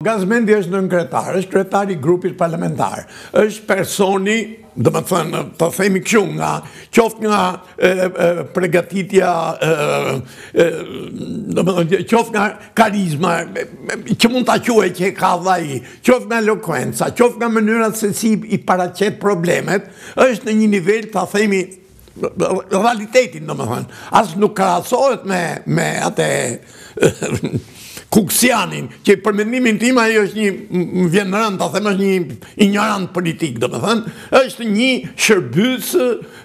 Gazmendi është nënkretar, është kretar I grupit parlamentar, është personi, do më thënë, të themi kështu, qoftë nga përgatitja, qoftë nga karizma, që mund ta quaj që ka ai, qoftë nga elokuenca, qoftë nga mënyra se si I paraqet problemet, është në një nivel, ta themi, realitetin, do më thënë. As nuk krahasohet me atë Kuksianin, që për mendimin tim ai është një, më vjen në rënd, ta them është një ignorant politik, do më thënë, është një shërbys,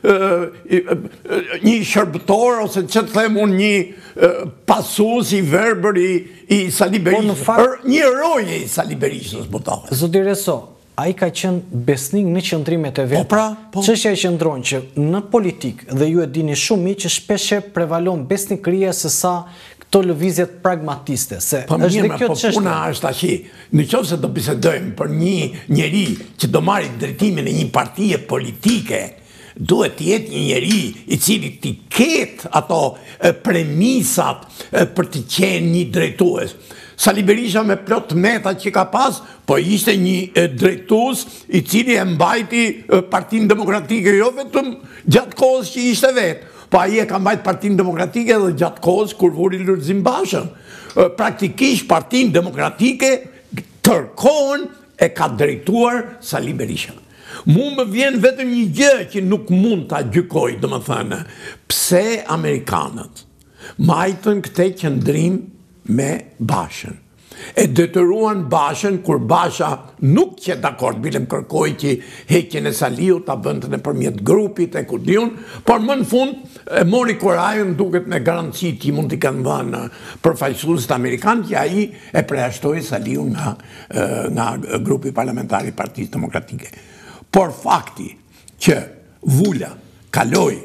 një shërbëtor, ose që të them unë një pasus I verbër I Sali Berishës, një eroje I Sali Berishës, butohet. Zoti Reso, ai ka qenë besnik në qëndrimet e vetë. Çështja e qëndron që në politikë, dhe ju e dini shumë mirë që shpeshe prevalon besnikëria se sa këto lëvizjet pragmatiste, se është dhe kjo çështje. Puna është ashi, në qoftë se do bisedojmë për një njeri që do marrë drejtimin e një partie politike, duhet të jetë një njeri I cili të ketë ato premisat për të qenë një drejtues. Sali Berisha me plot meta që ka pas, po ishte një drejtues I cili e mbajti Partinë Demokratike, jo vetëm gjatë kohës që ishte vetë, po ai e ka mbajt Partinë Demokratike dhe gjatë kohës kur vuri Lulzim Bashën. Praktikisht Partinë Demokratike tërkohën e ka drejtuar Sali Berisha. Mu më vjen vetëm një gjë që nuk mund ta gjykoj, do më thënë, pse Amerikanët majtën këtë qëndrim me Bashën. E detyruan Bashën, kur Basha nuk që dakord, bilem kërkoj që heqjen e Saliut ta bënte nëpërmjet grupit e kudiun, por më në fund e mori kurajën duket me garanci që mund t'i kanë dhënë përfaqësuesit amerikan që ai e përjashtoi Saliu nga grupi parlamentar I Partisë Demokratike. Por fakti që Vula kaloi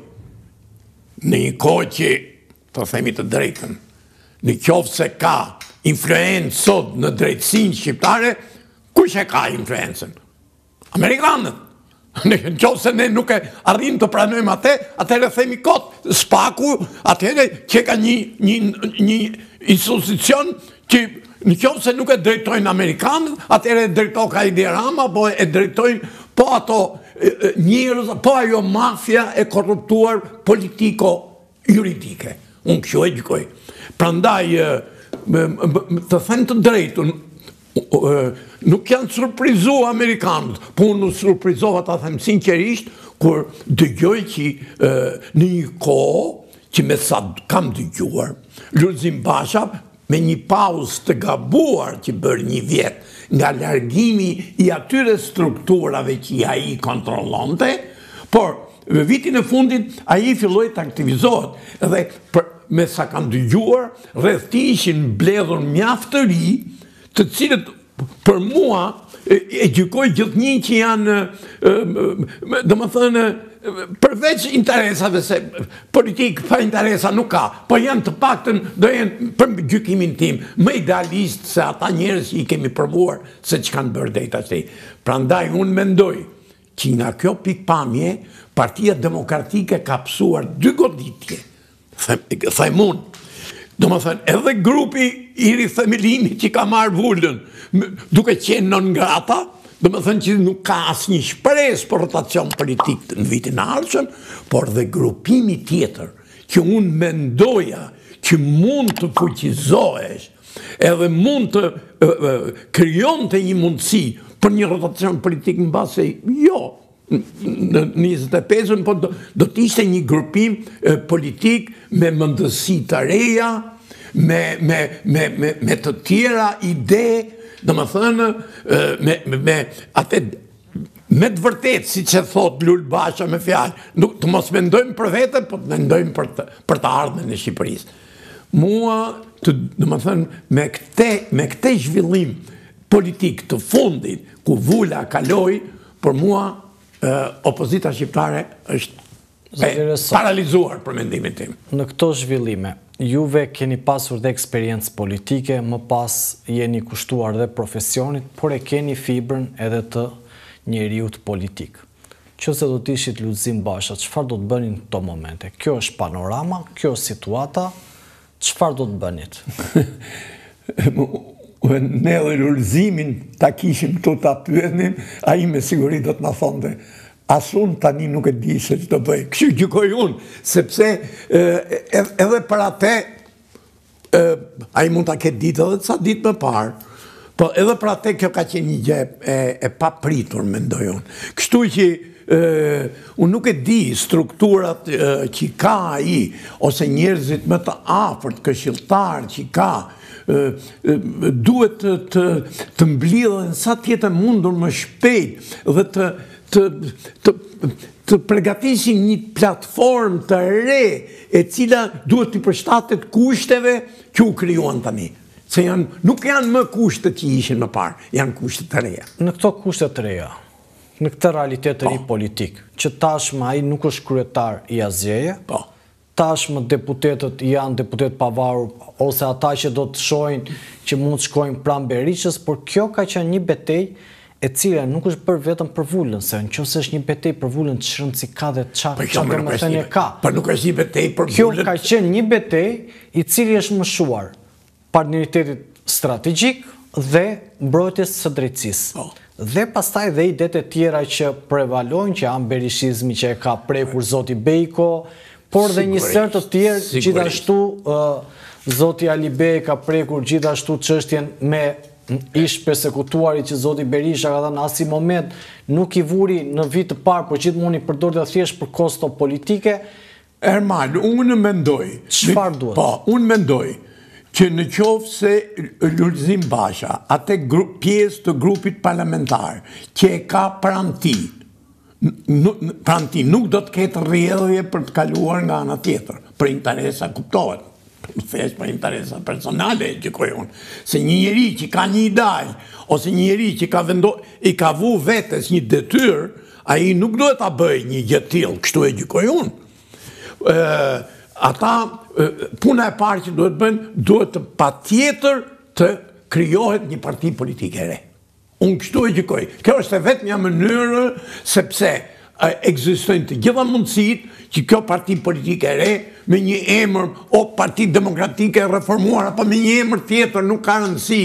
në një kohë që, të themi të drejtën, në qoftë se ka influencë sot në drejtësinë shqiptare, kush e ka influencën? Amerikanët. Në qoftë se ne nuk e arrim të pranojmë atë, atëherë themi kot, Spaku, atëherë që ka një institucion që në qoftë se nuk e drejtojnë Amerikanët, atëherë e drejtoj Kajdi Rama, po e drejtojnë po ato njerëz, po ajo mafia e korruptuar politiko-juridike. Unë kështu e gjykoj. Prandaj të thënë të drejtën, nuk janë surprizu Amerikanët, po unë surprizova ta them sinqerisht, kur dëgjoj që në një kohë, që me sa kam dëgjuar, Lulzim Basha, me një pauzë të gabuar që bërë një vjet, nga largimi I atyre strukturave që ai kontrollonte, por vitin e fundit ai filloi të aktivizohet dhe me sa kanë dëgjuar, rreth tij ishin mbledhur mjaft të ri, të cilët për mua e gjykoj gjithnjë që janë, domethënë, përveç interesave, se politikë pa interesa nuk ka, po janë të paktën do jenë për gjykimin tim më idealist se ata njerëz që I kemi provuar se ç'kanë bërë deri tash. Prandaj unë mendoj që nga kjo pikpamje Partia Demokratike ka psuar dy goditje. Them unë. Do më thënë, edhe grupi I rithemelimi që ka marrë Vulën, duke qenë non grata, do më thënë që nuk ka asnjë shpresë për rotacion politik në vitin e ardhshëm, por dhe grupimi tjetër, që unë mendoja që mund të fuqizohesh, edhe mund të krijonte një mundësi për një rotacion politik në base, jo, në 25-ën, po do t'ishte një grupim politik me mendësi të reja, me të tjera ide, do më thënë, me të vërtet, si që thot Lul Basha me fjalë, të mos mendojmë për vete, po të mendojmë për të ardhmen e Shqipërisë. Mua, do më thënë, me këte zhvillim politik të fundit, ku Vula kaloi, për mua, opozita shqiptare është paralizuar për mendimin tim. Në këto zhvillime, juve keni pasur dhe eksperiencë politike, më pas jeni kushtuar dhe profesionit, por e keni fibrën edhe të njeriut politik. Qëse do t'ishit Lulzim Basha, çfarë do të bënin në këto momente? Kjo është panorama, kjo është situata, çfarë do të bënit? duhet ne dhe Lulzimin ta kishim këtu ta pyetnim, a i me siguri do të na thonte. Asun tani nuk e di se që të bëj. Kështu gjykoj unë, sepse edhe për atë, a i mund të ketë ditë edhe ca ditë më parë, po edhe për atë kjo ka qenë një gjë e papritur, mendoj unë. Kështu që unë nuk e di strukturat që ka ai, ose njerëzit më të afërt, këshilltar që ka, duhet të mblidhen sa tjetër mundur më shpejt dhe të përgatisin një platformë të re e cila duhet të përshtatet kushteve që u krijuan tani. Se nuk janë më kushtet që ishin më parë, janë kushtet të reja. Në këto kushtet të reja, në këtë realitet të ri politik, që tashmë ai nuk është kryetar i asgjëje, tashmë deputetët janë deputet pavarur, ose ata që do të shohin që mund të shkojnë pranë Berishës, por kjo ka qenë një betejë e cila nuk është për vetëm për vullën, se nëse është një betejë për vullën, ç'rëndësi si ka dhe çfarë domethënie ka. Po nuk është një betejë për vullën. Kjo ka qenë një betejë i cili është mëshuar partneritetit strategjik dhe mbrojtjes së drejtësisë. Dhe pastaj dhe idetë e tjera që prevalojnë, që janë berishizmi që e ka prekur zoti Bejko, por dhe një sër të tjerë, gjithashtu zoti Ali Bej ka prekur gjithashtu çështjen me ish persekutuari që zoti Berisha ka thënë as i moment nuk i vuri në vit të parë, por gjithmonë i përdorte thjesht për kosto politike. Ermal, unë mendoj. Çfarë duhet? Po, unë mendoj që në qoftë se Lulzim Basha, atë pjesë të grupit parlamentar, që e ka pranti nuk do të ketë rrjedhje për të kaluar nga ana tjetër, për interesa kuptohet. Thjesht për interesa personale, gjykoj unë. Se një njeri që ka një ideal, ose një njeri që i ka vu vetes një detyrë, ai nuk duhet ta bëjë një gjë të tillë, kështu e gjykoj unë. Ata, puna e parë që duhet bëjnë, duhet patjetër të krijohet një parti politike e re. Unë kështu e gjykoj. Kjo është e vetmja mënyrë, sepse ekzistojnë të gjitha mundësitë që kjo parti politike e re, me një emër, o Parti Demokratike e reformuar, apo me një emër tjetër, nuk ka rëndësi,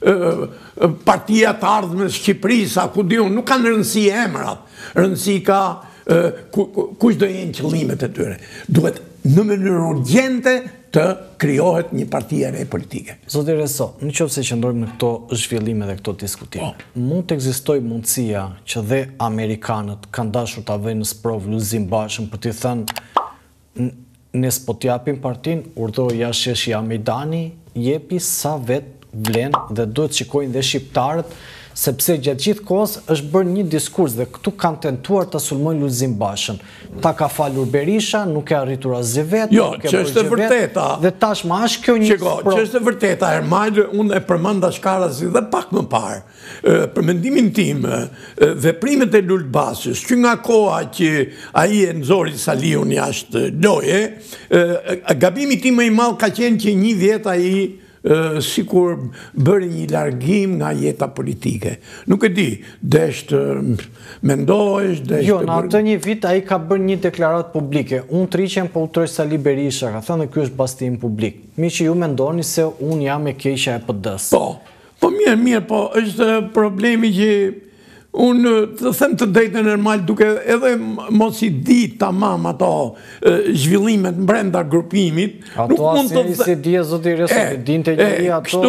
Partia të Ardhmes Shqipërisë, ku diun, nuk kanë rëndësi emrat. Rëndësi ka kush do jenë qëllimet e tyre. Duhet në mënyrë urgjente të krijohet një parti e re politike. Zoti Reso, nëse qëndrojmë në këto zhvillime dhe këto diskutime, mund të ekzistojë mundësia që dhe amerikanët kanë dashur ta vënë në sprov Lulzim Bashën për t'i thënë ne s'po t'japim partin, urdhëroi jashtë sheshi Mejdani, jepi sa vet vlen dhe duhet shikojnë dhe shqiptarët, sepse gjatë gjithë kohës është bërë një diskurs dhe këtu kanë tentuar të sulmojnë Lulzim Bashën. Ta ka falur Berisha, nuk e arritur asgjë vetë, jo, që është e vërteta. Dhe tashmë është kjo një që është e vërteta, Ermal, unë e përmenda shkarasi dhe pak më parë. Për mendimin tim, veprimet e Lulzim Bashës, që nga koha që ai e nxori Saliun jashtë loje, gabimi tim më i madh ka qenë që një vjet ai sikur bëri një largim nga jeta politike. Nuk e di, desht mendohesh, desht... Jo, në atë një vit ai ka bërë një deklaratë publike. Unë triqem po utroj Sali Berisha, ka thënë ky është bastim publik. Mi që ju mendoni se unë jam e keqja e PD-s. Po mirë, po është problemi që unë të them të drejtën Ermal, duke edhe mos i di tamam ato zhvillimet brenda grupimit. Ato asnjëri si di zoti Reso, dinte njëri ato. Kështu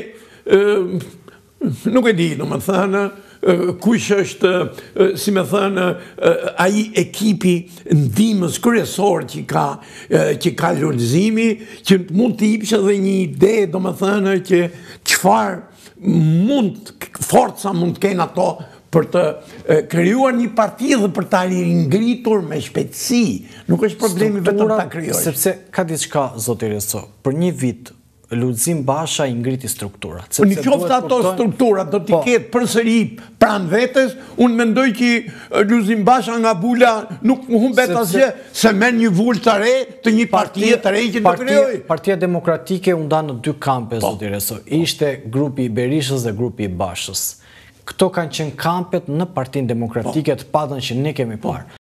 që nuk e di, domethënë, kush është, si me thënë, ai ekipi ndihmës kryesor që ka Lulzimi, që mund të jepshë edhe një ide, domethënë, që çfarë forca mund të kenë ato për të krijuar një parti dhe për ta ringritur me shpejtësi. Nuk është problemi vetëm ta krijosh. Sepse ka diçka, zoti Reso, për një vit Lulzim Basha i ngriti strukturat. Në qoftë ato strukturat do t'i ketë përsëri pranë vetes, unë mendoj që Lulzim Basha nga bula nuk humbet asgjë, se merr një vulë të re të një partie të re që do krijojë. Partia Demokratike u nda në dy kampe, zoti Reso. Ishte grupi i Berishës dhe grupi i Bashës. Këto kanë qenë kampet në Partinë Demokratike të padën që ne kemi parë.